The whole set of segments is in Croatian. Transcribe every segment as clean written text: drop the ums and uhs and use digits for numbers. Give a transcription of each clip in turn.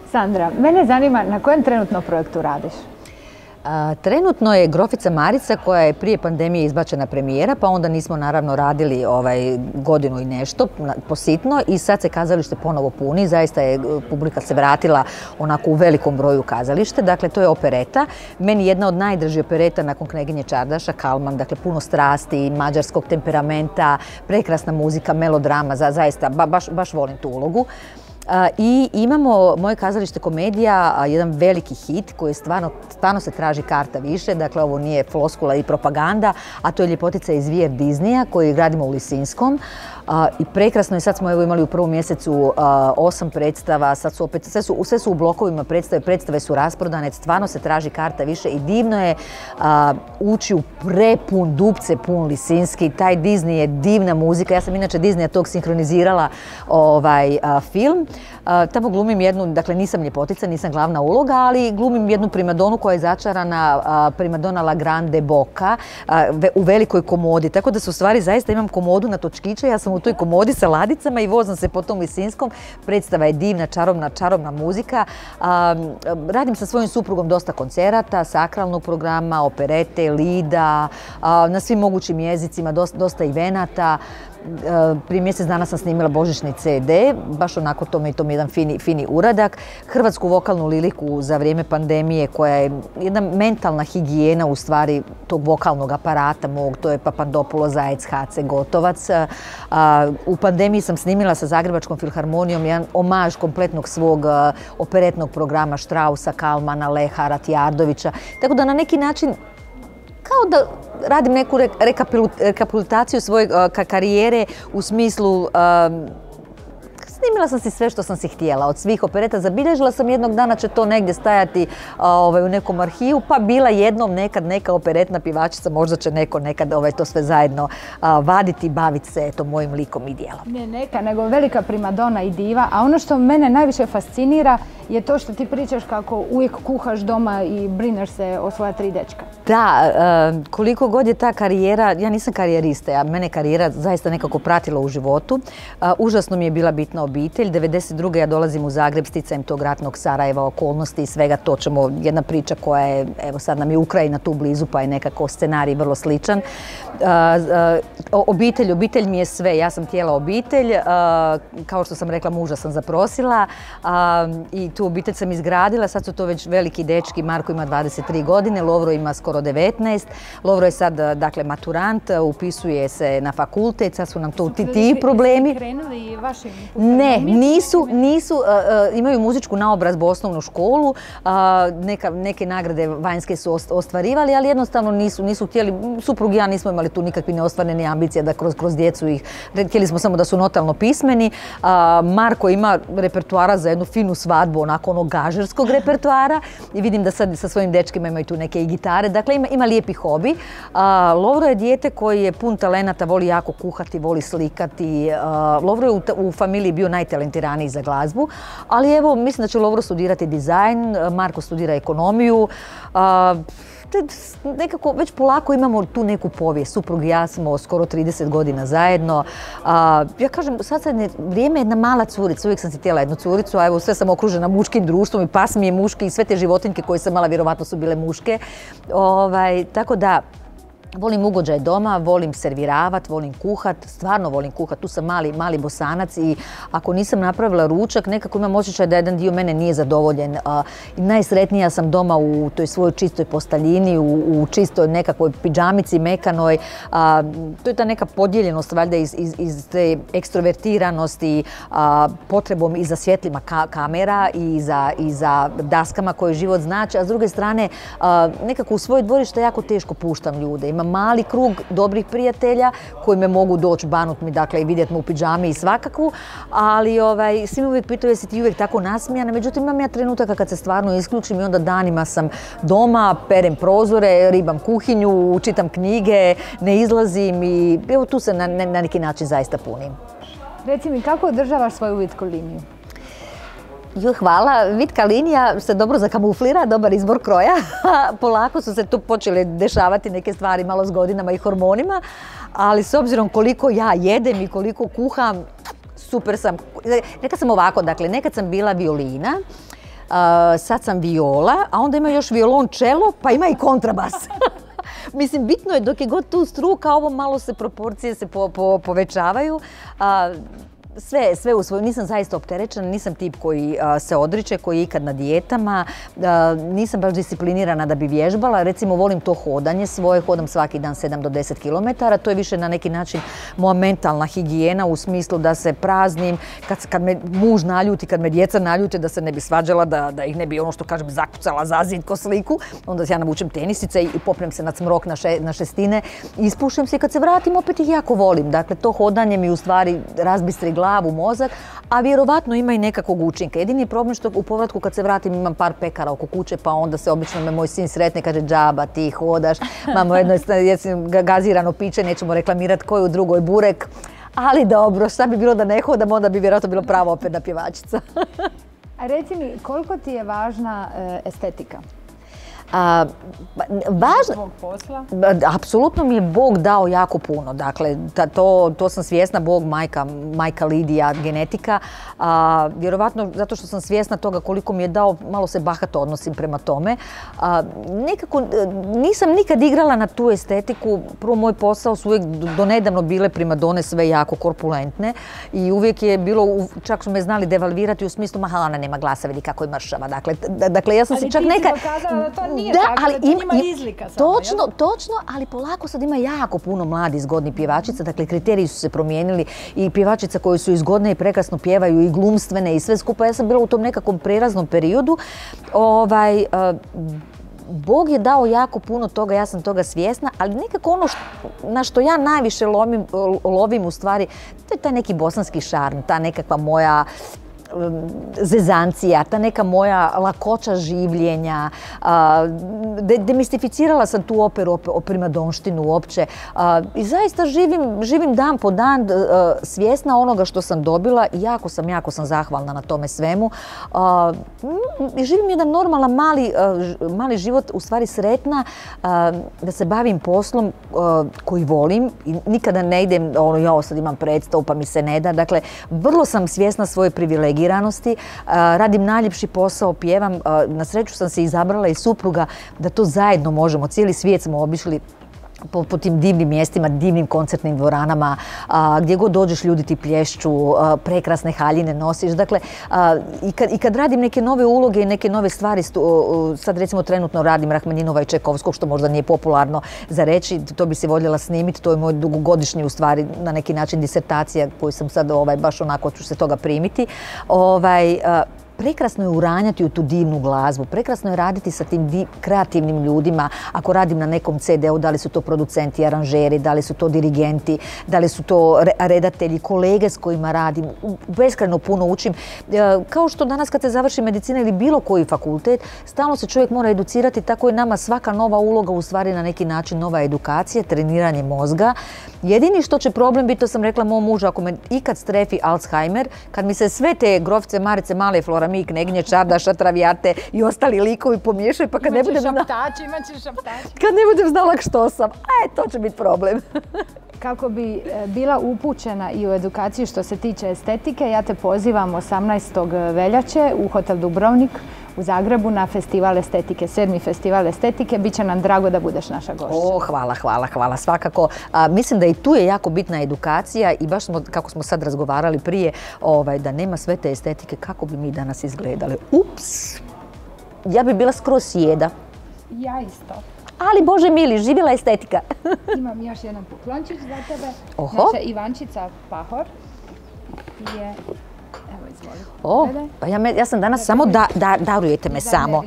Sandra, mene zanima na kojem trenutno projektu radiš? Trenutno je Grofica Marica koja je prije pandemije izbačena premijera, pa onda nismo naravno radili godinu i nešto positno i sad se kazalište ponovo puni, zaista je publika se vratila onako u velikom broju kazalište, dakle to je opereta. Meni jedna od najdražih opereta nakon Kneginje Čardaša, Kalman, dakle puno strasti, mađarskog temperamenta, prekrasna muzika, melodrama, zaista baš volim tu ulogu. I imamo moje kazalište Komedija, jedan veliki hit koji stvarno se traži karta više, dakle ovo nije floskula i propaganda, a to je Ljepotica iz Walt Disneya koji gradimo u Lisinskom. I prekrasno je, sad smo imali u prvom mjesecu 8 predstava, sad su opet, sve su u blokovima predstave su rasprodane, stvarno se traži karta više i divno je ući u prepun, dupce pun Lisinski, taj Disney je divna muzika, ja sam inače Disneya tog sinkronizirala film. Tamo glumim jednu, dakle nisam ljepotica, nisam glavna uloga, ali glumim jednu primadonu koja je začarana, primadona La Grande Boca u velikoj komodi, tako da su stvari zaista imam komodu na točkiće, ja sam u toj komodi sa ladicama i vozam se po tom Lisinskom. Predstava je divna, čarobna muzika. Radim sa svojim suprugom dosta koncerata, sakralnog programa, operete, lida, na svim mogućim jezicima, dosta evenata. Prije mjesec dana sam snimila božićni CD, baš onako to je jedan fini uradak. Hrvatsku vokalnu liriku za vrijeme pandemije koja je jedna mentalna higijena u stvari tog vokalnog aparata mog, to je Papandopulo, Zajec, Hace, Gotovac. U pandemiji sam snimila sa Zagrebačkom filharmonijom jedan omaž kompletnog svog operetnog programa Štrausa, Kalmana, Lehara, Tjardovića. Tako da na neki način kao da radim neku rekapitulaciju svoje karijere u smislu snimila sam si sve što sam si htjela od svih opereta, zabilježila sam jednog dana će to negdje stajati u nekom arhivu, pa bila jednom nekad neka operetna pjevačica, možda će neko nekad to sve zajedno vaditi i baviti se mojim likom i djelom. Ne neka, nego velika primadona i diva, a ono što mene najviše fascinira je to što ti pričaš kako uvijek kuhaš doma i brineš se o svoja 3 dečka. Da, koliko god je ta karijera, ja nisam karijerista, mene karijera zaista nekako pratila u životu. Užasno mi je bila bitna obitelj. 1992. ja dolazim u Zagreb sticajem tog ratnog Sarajeva, okolnosti i svega to ćemo, jedna priča koja je, evo sad nam je Ukrajina tu blizu pa je nekako scenarij vrlo sličan. Obitelj mi je sve, ja sam htjela obitelj, kao što sam rekla muža sam zaprosila i tu obitelj sam izgradila, sad su to već veliki dečki, Marko ima 23 godine, Lovro ima skoro 19, Lovro je sad dakle maturant, upisuje se na fakultet, sad su nam to ti problemi. Krenuli vašim? Ne, nisu, imaju muzičku naobrazbu, osnovnu školu, neke nagrade vanjske su ostvarivali, ali jednostavno nisu htjeli, suprug i ja nismo imali tu nikakve neostvarene ambicije da kroz djecu ih, htjeli smo samo da su notalno pismeni. Marko ima repertoara za jednu finu svadbu, onako onog gažerskog repertoara i vidim da sad sa svojim dečkima imaju tu neke i gitare, dakle ima lijepi hobi. Lovro je dijete koji je pun talenata, voli jako kuhati, voli slikati. Lovro je u familiji bio najtalentiraniji za glazbu, ali evo mislim da će Lovro studirati dizajn, Marko studira ekonomiju. Nekako već polako imamo tu neku povijest. Suprug i ja smo skoro 30 godina zajedno. Ja kažem, sad vrijeme je jedna mala curica. Uvijek sam si htjela jednu curicu, a evo sve sam okružena muškim društvom i pas mi je muški i sve te životinjke koje sam imala vjerovatno su bile muške. Tako da volim ugođaj doma, volim serviravat, volim kuhat, stvarno volim kuhat, tu sam mali bosanac i ako nisam napravila ručak, nekako imam osjećaj da jedan dio mene nije zadovoljen. Najsretnija sam doma u toj svojoj čistoj postaljini, u čistoj nekakvoj pidžamici mekanoj. To je ta neka podijeljenost valjda iz te ekstrovertiranosti, potrebom i za svjetlima kamera i za daskama koje život znači, a s druge strane nekako u svoje dvorište jako teško puštam ljude. Imam mali krug dobrih prijatelja koji me mogu doći, banut mi, dakle, i vidjeti me u pidžami i svakakvu, ali svi me uvijek pitaju jesi ti uvijek tako nasmijana, međutim imam ja trenutaka kad se stvarno isključim i onda danima sam doma, perem prozore, ribam kuhinju, čitam knjige, ne izlazim i evo tu se na neki način zaista punim. Reci mi, kako održavaš svoju vitku liniju? Hvala. Vitka linija se dobro zakamuflira, dobar izbor kroja. Polako su se tu počele dešavati neke stvari malo s godinama i hormonima, ali s obzirom koliko ja jedem i koliko kuham, super sam. Nekad sam ovako, dakle, nekad sam bila violina, sad sam viola, a onda ima još violončelo, pa ima i kontrabas. Mislim, bitno je dok je god tu struka, ovo malo se proporcije se povećavaju. Sve u svoju, nisam zaista opterećena, nisam tip koji se odriče, koji je ikad na dijetama, nisam baš disciplinirana da bi vježbala, recimo volim to hodanje svoje, hodam svaki dan 7 do 10 km, to je više na neki način moja mentalna higijena u smislu da se praznim, kad me muž naljuti, kad me djeca naljute, da se ne bi svađala, da ih ne bi ono što kažem zakucala za zid ko sliku, onda ja navučem tenisice i popnem se na cmrok na šestine, ispušem se i kad se vratim opet ih jako volim, dakle to hodanje mi u stvari razbistri glavu, mozak, a vjerovatno ima i nekakvog učinka. Jedini je problem što u povratku kad se vratim imam par pekara oko kuće, pa onda se obično me moj sin sretne, kaže džaba ti hodaš, imamo jedno gazirano piće, nećemo reklamirati koju, drugoj burek, ali dobro, šta bi bilo da ne hodam, onda bi vjerojatno bilo prava operna pjevačica. A reci mi, koliko ti je važna estetika? Važno, apsolutno mi je Bog dao jako puno, dakle to sam svjesna, Bog, majka Lidija, genetika, vjerovatno zato što sam svjesna toga koliko mi je dao, malo se bahato odnosim prema tome. Nekako nisam nikad igrala na tu estetiku, prvo moj posao su uvijek do nedavno bile primadone sve jako korpulentne i uvijek je bilo, čak su me znali devalvirati u smislu maha, ona nema glasa, vidi kako je mršava, dakle ja sam se čak neka... Točno, ali polako sad ima jako puno mladih zgodnih pjevačica, dakle kriteriji su se promijenili i pjevačica koje su i zgodne i prekrasno pjevaju i glumstvene i sve skupa. Ja sam bila u tom nekakvom preraznom periodu. Bog je dao jako puno toga, ja sam toga svjesna, ali nekako ono na što ja najviše lovim u stvari, to je taj neki bosanski šarm, ta nekakva moja zezancija, ta neka moja lakoća življenja. Demistificirala sam tu operu o primadonštinu uopće i zaista živim dan po dan svjesna onoga što sam dobila i jako sam zahvalna na tome svemu. Živim jedan normalan mali život, u stvari sretna, da se bavim poslom koji volim i nikada ne idem, ja sad imam predstavu pa mi se ne da. Dakle, vrlo sam svjesna svoje privilegije, radim najljepši posao, pjevam, na sreću sam se izabrala i supruga da to zajedno možemo, cijeli svijet smo obišli po tim divnim mjestima, divnim koncertnim dvoranama, gdje god dođeš ljudi ti plješću, prekrasne haljine nosiš. Dakle, i kad radim neke nove uloge i neke nove stvari, sad recimo trenutno radim Rahmaninova i Čajkovskog, što možda nije popularno za reći, to bi se voljela snimiti, to je moj dugogodišnji u stvari na neki način disertacija koju sam sad baš onako ću se toga primiti. Prekrasno je uranjati u tu divnu glazbu, prekrasno je raditi sa tim kreativnim ljudima, ako radim na nekom CD-u, da li su to producenti, aranžeri, da li su to dirigenti, da li su to redatelji, kolege s kojima radim, beskrajno puno učim. Kao što danas kad se završi medicina ili bilo koji fakultet, stalno se čovjek mora educirati, tako je nama svaka nova uloga u stvari na neki način nova edukacija, treniranje mozga. Jedini što će problem biti, to sam rekla mom mužu, ako me ikad strefi Alzheimer, kad mi se sve te Grofice, Marice, Male, Floramik, Kneginje, Čardaša, Travijate i ostali likovi pomiješaju, pa kad ne budem znala... Kad ne budem znala što sam, to će biti problem. Kako bi bila upućena i u edukaciju što se tiče estetike, ja te pozivam 18. veljače u Hotel Dubrovnik u Zagrebu na festival estetike, 7. festival estetike. Biće nam drago da budeš naša gošća. Hvala, svakako. Mislim da i tu je jako bitna edukacija i baš kako smo sad razgovarali prije, da nema sve te estetike, kako bi mi danas izgledali. Ups! Ja bi bila skroz sjeda. Ja isto. Ali Bože mili, živjela estetika. Imam još jedan poklončić za tebe. Naša Ivančica Pahor je... Evo, izvoli. Pa ja sam danas samo darujete me samo.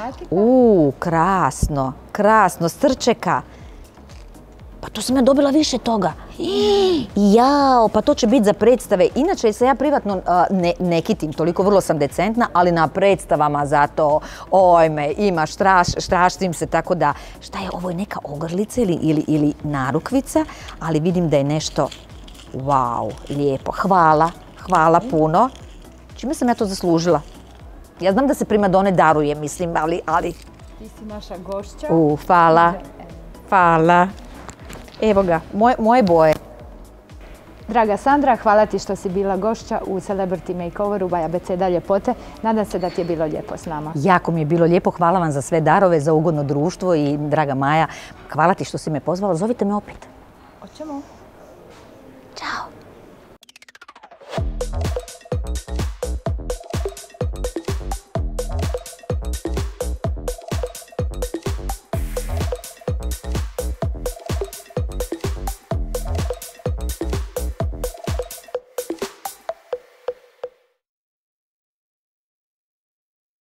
Krasno, Strčeka. Pa tu sam ja dobila više toga. Jao, pa to će biti za predstave. Inače se ja privatno ne kitim, toliko vrlo sam decentna, ali na predstavama zato, ima štraštim se, tako da, šta je, ovo je neka ogrlica ili narukvica, ali vidim da je nešto, wow, lijepo. Hvala puno. Čime sam ja to zaslužila? Ja znam da se primadone daruje, mislim, ali... Ti si naša gošća. Hvala. Evo ga, moje boje. Draga Sandra, hvala ti što si bila gošća u Celebrity Makeoveru by Abeceda ljepote. Nadam se da ti je bilo lijepo s nama. Jako mi je bilo lijepo. Hvala vam za sve darove, za ugodno društvo i draga Maja, hvala ti što si me pozvala. Zovite me opet. Hoćemo.